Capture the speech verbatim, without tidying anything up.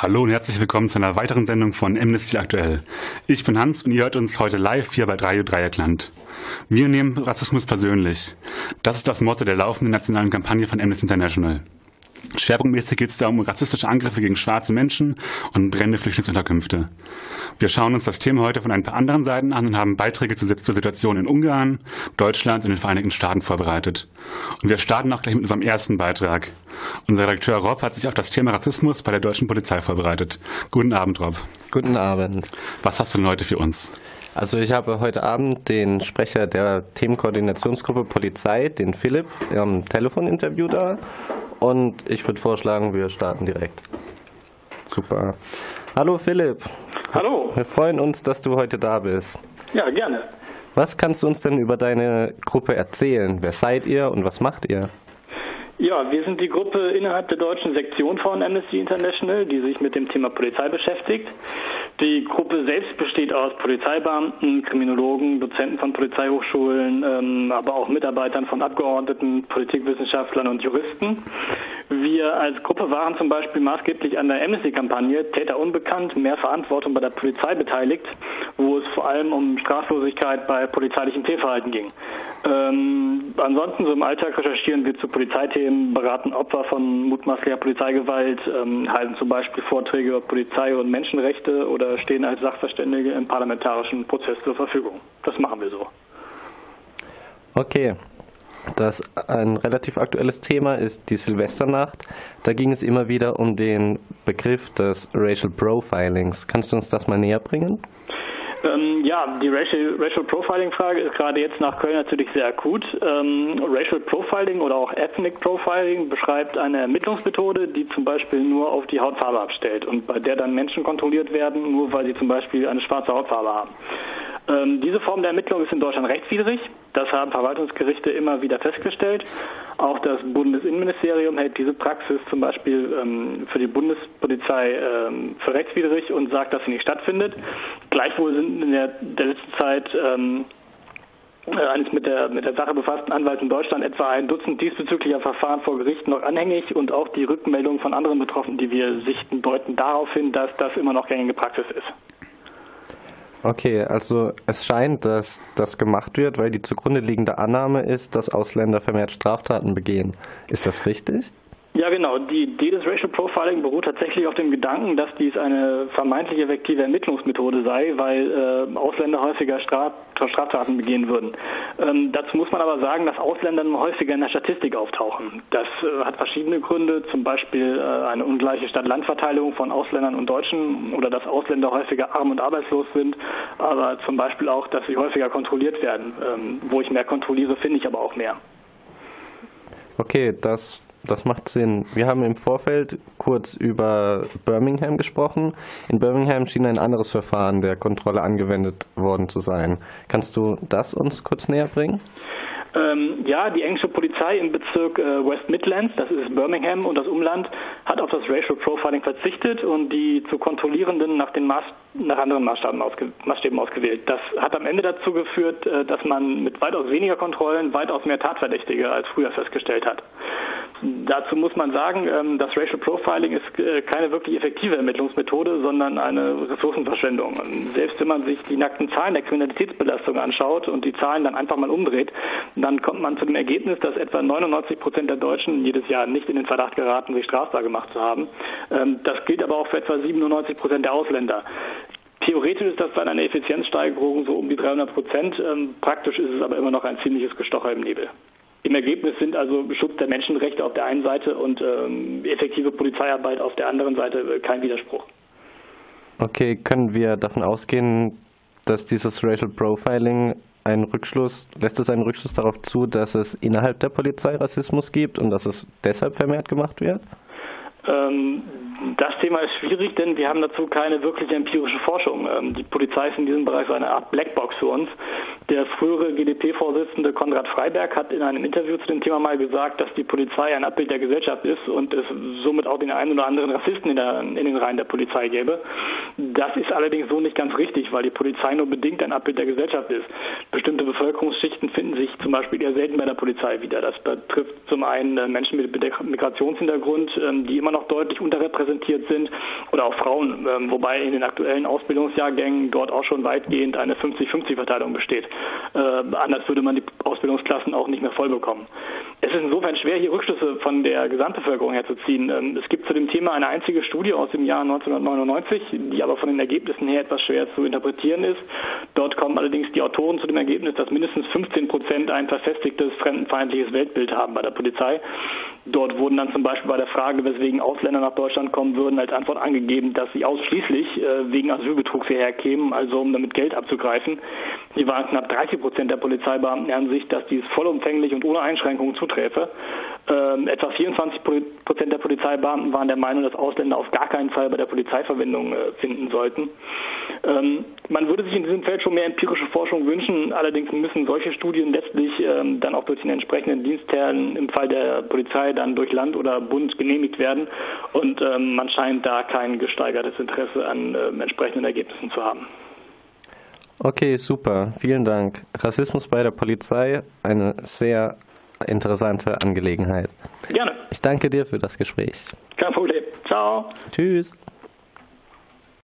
Hallo und herzlich willkommen zu einer weiteren Sendung von Amnesty Aktuell. Ich bin Hans und ihr hört uns heute live hier bei Radio Dreieckland. Wir nehmen Rassismus persönlich. Das ist das Motto der laufenden nationalen Kampagne von Amnesty International. Schwerpunktmäßig geht es da um rassistische Angriffe gegen schwarze Menschen und brennende Flüchtlingsunterkünfte. Wir schauen uns das Thema heute von ein paar anderen Seiten an und haben Beiträge zur Situation in Ungarn, Deutschland und den Vereinigten Staaten vorbereitet. Und wir starten auch gleich mit unserem ersten Beitrag. Unser Redakteur Rob hat sich auf das Thema Rassismus bei der deutschen Polizei vorbereitet. Guten Abend, Rob. Guten Abend. Was hast du denn heute für uns? Also ich habe heute Abend den Sprecher der Themenkoordinationsgruppe Polizei, den Philipp, am Telefoninterview da. Und ich würde vorschlagen, wir starten direkt. Super. Hallo Philipp. Hallo. Wir freuen uns, dass du heute da bist. Ja, gerne. Was kannst du uns denn über deine Gruppe erzählen? Wer seid ihr und was macht ihr? Ja, wir sind die Gruppe innerhalb der deutschen Sektion von Amnesty International, die sich mit dem Thema Polizei beschäftigt. Die Gruppe selbst besteht aus Polizeibeamten, Kriminologen, Dozenten von Polizeihochschulen, ähm, aber auch Mitarbeitern von Abgeordneten, Politikwissenschaftlern und Juristen. Wir als Gruppe waren zum Beispiel maßgeblich an der Amnesty-Kampagne Täter unbekannt, mehr Verantwortung bei der Polizei beteiligt, wo es vor allem um Straflosigkeit bei polizeilichem Fehlverhalten ging. Ähm, ansonsten so im Alltag recherchieren wir zu Polizeithemen, beraten Opfer von mutmaßlicher Polizeigewalt, ähm, halten zum Beispiel Vorträge über Polizei und Menschenrechte oder stehen als Sachverständige im parlamentarischen Prozess zur Verfügung. Das machen wir so. Okay. Das ein relativ aktuelles Thema ist die Silvesternacht. Da ging es immer wieder um den Begriff des Racial Profilings. Kannst du uns das mal näher bringen? Ähm, ja, die Racial, Racial Profiling-Frage ist gerade jetzt nach Köln natürlich sehr akut. Ähm, Racial Profiling oder auch Ethnic Profiling beschreibt eine Ermittlungsmethode, die zum Beispiel nur auf die Hautfarbe abstellt und bei der dann Menschen kontrolliert werden, nur weil sie zum Beispiel eine schwarze Hautfarbe haben. Ähm, diese Form der Ermittlung ist in Deutschland rechtswidrig. Das haben Verwaltungsgerichte immer wieder festgestellt. Auch das Bundesinnenministerium hält diese Praxis zum Beispiel ähm, für die Bundespolizei ähm, für rechtswidrig und sagt, dass sie nicht stattfindet. Gleichwohl sind in der, der letzten Zeit ähm, eines mit der, mit der Sache befassten Anwalts in Deutschland etwa ein Dutzend diesbezüglicher Verfahren vor Gericht noch anhängig und auch die Rückmeldungen von anderen Betroffenen, die wir sichten, deuten darauf hin, dass das immer noch gängige Praxis ist. Okay, also es scheint, dass das gemacht wird, weil die zugrunde liegende Annahme ist, dass Ausländer vermehrt Straftaten begehen. Ist das richtig? Ja, genau. Die Idee des Racial Profiling beruht tatsächlich auf dem Gedanken, dass dies eine vermeintlich effektive Ermittlungsmethode sei, weil äh, Ausländer häufiger Straf Straftaten begehen würden. Ähm, dazu muss man aber sagen, dass Ausländer nur häufiger in der Statistik auftauchen. Das äh, hat verschiedene Gründe, zum Beispiel äh, eine ungleiche Stadt-Land-Verteilung von Ausländern und Deutschen oder dass Ausländer häufiger arm und arbeitslos sind, aber zum Beispiel auch, dass sie häufiger kontrolliert werden. Ähm, wo ich mehr kontrolliere, finde ich aber auch mehr. Okay, das Das macht Sinn. Wir haben im Vorfeld kurz über Birmingham gesprochen. In Birmingham schien ein anderes Verfahren der Kontrolle angewendet worden zu sein. Kannst du das uns kurz näher bringen? Ähm, ja, die englische Polizei im Bezirk äh, West Midlands, das ist Birmingham und das Umland, hat auf das Racial Profiling verzichtet und die zu Kontrollierenden nach den Maß, nach anderen Maßstäben, ausge, Maßstäben ausgewählt. Das hat am Ende dazu geführt, äh, dass man mit weitaus weniger Kontrollen weitaus mehr Tatverdächtige als früher festgestellt hat. Dazu muss man sagen, ähm, das Racial Profiling ist äh, keine wirklich effektive Ermittlungsmethode, sondern eine Ressourcenverschwendung. Und selbst wenn man sich die nackten Zahlen der Kriminalitätsbelastung anschaut und die Zahlen dann einfach mal umdreht, dann kommt man zu dem Ergebnis, dass etwa neunundneunzig Prozent der Deutschen jedes Jahr nicht in den Verdacht geraten, sich strafbar gemacht zu haben. Das gilt aber auch für etwa siebenundneunzig Prozent der Ausländer. Theoretisch ist das dann eine Effizienzsteigerung so um die dreihundert Prozent. Praktisch ist es aber immer noch ein ziemliches Gestocher im Nebel. Im Ergebnis sind also Schutz der Menschenrechte auf der einen Seite und ähm, effektive Polizeiarbeit auf der anderen Seite kein Widerspruch. Okay, können wir davon ausgehen, dass dieses Racial Profiling einen Rückschluss, lässt es einen Rückschluss darauf zu, dass es innerhalb der Polizei Rassismus gibt und dass es deshalb vermehrt gemacht wird? Ähm, das Thema ist schwierig, denn wir haben dazu keine wirkliche empirische Forschung. Ähm, die Polizei ist in diesem Bereich so eine Art Blackbox für uns. Der frühere G D P-Vorsitzende Konrad Freiberg hat in einem Interview zu dem Thema mal gesagt, dass die Polizei ein Abbild der Gesellschaft ist und es somit auch den einen oder anderen Rassisten in, der, in den Reihen der Polizei gäbe. Das ist allerdings so nicht ganz richtig, weil die Polizei nur bedingt ein Abbild der Gesellschaft ist. Bestimmte Bevölkerungsschichten finden sich zum Beispiel eher selten bei der Polizei wieder. Das betrifft zum einen Menschen mit Migrationshintergrund, die immer noch deutlich unterrepräsentiert überrepräsentiert sind oder auch Frauen, ähm, wobei in den aktuellen Ausbildungsjahrgängen dort auch schon weitgehend eine fünfzig fünfzig Verteilung besteht. Äh, anders würde man die Ausbildungsklassen auch nicht mehr voll bekommen. Es ist insofern schwer, hier Rückschlüsse von der Gesamtbevölkerung herzuziehen. Ähm, es gibt zu dem Thema eine einzige Studie aus dem Jahr neunzehnhundertneunundneunzig, die aber von den Ergebnissen her etwas schwer zu interpretieren ist. Dort kommen allerdings die Autoren zu dem Ergebnis, dass mindestens fünfzehn Prozent ein verfestigtes fremdenfeindliches Weltbild haben bei der Polizei. Dort wurden dann zum Beispiel bei der Frage, weswegen Ausländer nach Deutschland kommen würden, als Antwort angegeben, dass sie ausschließlich äh, wegen Asylbetrugs hierher kämen, also um damit Geld abzugreifen. Hier waren knapp dreißig Prozent der Polizeibeamten der Ansicht, dass dies vollumfänglich und ohne Einschränkungen zuträfe. Ähm, etwa vierundzwanzig Prozent der Polizeibeamten waren der Meinung, dass Ausländer auf gar keinen Fall bei der Polizeiverwendung äh, finden sollten. Ähm, man würde sich in diesem Feld schon mehr empirische Forschung wünschen, allerdings müssen solche Studien letztlich ähm, dann auch durch den entsprechenden Dienstherren im Fall der Polizei dann durch Land oder Bund genehmigt werden und ähm, man scheint da kein gesteigertes Interesse an äh, entsprechenden Ergebnissen zu haben. Okay, super. Vielen Dank. Rassismus bei der Polizei, eine sehr interessante Angelegenheit. Gerne. Ich danke dir für das Gespräch. Kein Problem. Ciao. Tschüss.